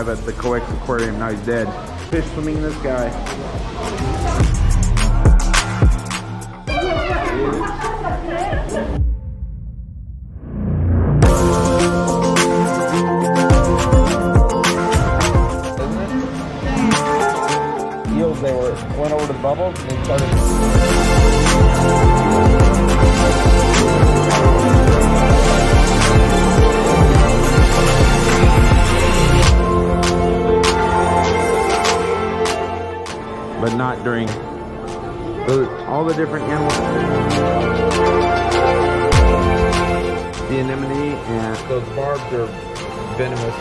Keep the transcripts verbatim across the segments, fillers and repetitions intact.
alive at the Coex Aquarium. Now he's dead. Fish swimming in the sky. Eels, they were went over to the bubbles and they started. But not during the, all the different animals. The anemone and those barbs are venomous.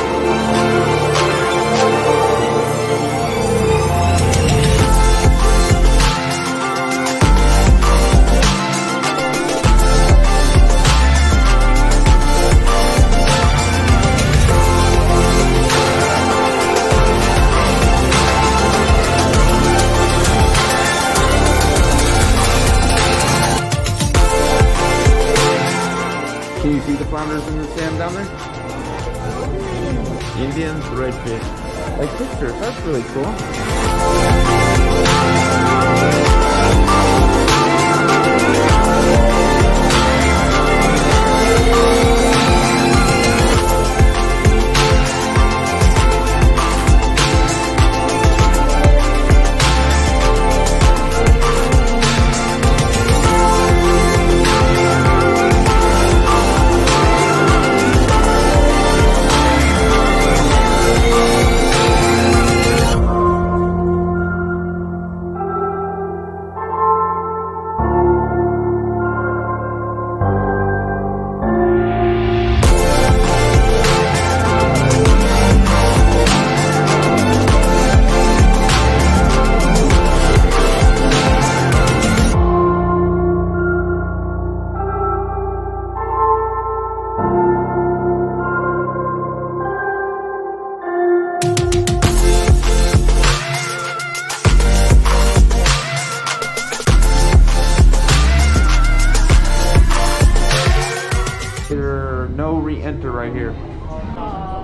Can you see the flounders in the sand down there? Indians, redfish. Like pictures, that's really cool. No re-enter right here.